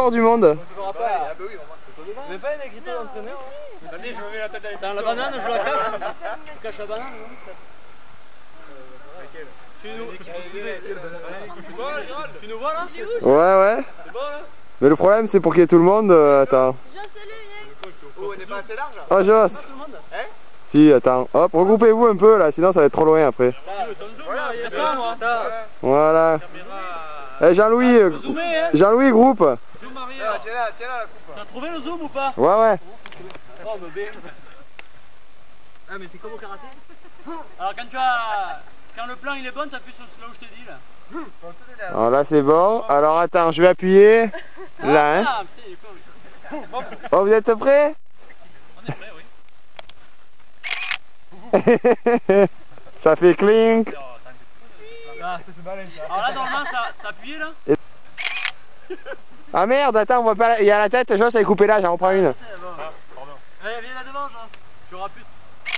record du monde. Mais pas un écriteau d'entraîneur. Attendez, je me mets la tête avec Dans la banane, je la cache. Tu caches la banane, non? Tu nous vois là? Ouais. C'est bon là? Mais le problème c'est pour qu'il y ait tout le monde. Attends. Oh, on n'est pas assez large. Oh Joss. Hein? Si, attends. Hop, regroupez-vous un peu là, sinon ça va être trop loin après. Voilà, il y a ça moi. Voilà. Eh Jean-Louis, Jean-Louis groupe. Zoom arrière. Tiens là la coupe. T'as trouvé le zoom ou pas? Ouais. Oh mais bien. Ah mais t'es comme au karaté? Alors quand le plan il est bon, t'appuies sur là où je t'ai dit là. Alors là c'est bon. Alors attends, je vais appuyer. Là hein. Ah putain il est con. Oh vous êtes prêts? On est prêts oui. Ça fait clink. Ah, ça c'est balèze ça. Alors là normalement t'as appuyé là? Ah merde, attends, on voit pas. Il y a la tête, Joss, elle est coupée là, j'en reprends une. Allez viens là devant Joss. Tu auras plus.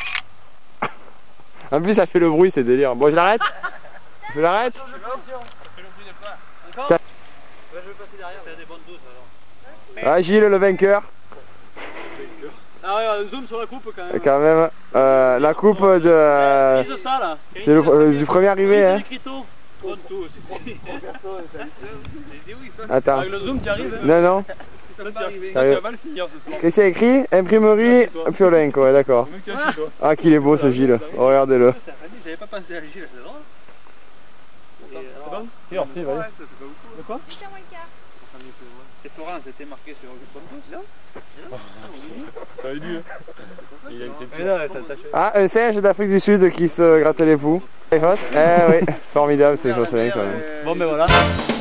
En plus ça fait le bruit, c'est délire. Bon je l'arrête? Je l'arrête? Encore? Ça... Je vais passer derrière. Faire des bonnes doses alors. Ah Gilles le vainqueur. Ah ouais, zoom sur la coupe quand même. Quand même, la coupe de... Vise ça là. C'est du premier arrivé hein. Attends. Avec le zoom tu arrives. Non. Tu vas mal finir ce soir. Qu'est-ce qu'il y a écrit? Imprimerie Piolenco, ouais d'accord. Ah qu'il est beau ce Gilles, oh, regardez-le. J'avais pas pensé à Gilles, c'est drôle. C'est bon? Merci, vas-y. De quoi? C'est Florent, c'était marqué sur le compte, Ça avait dû. Il a accepté. Ah un singe d'Afrique du Sud qui se grattait les poux. Eh oui, formidable ces Jocelyn quand même. Bon ben voilà.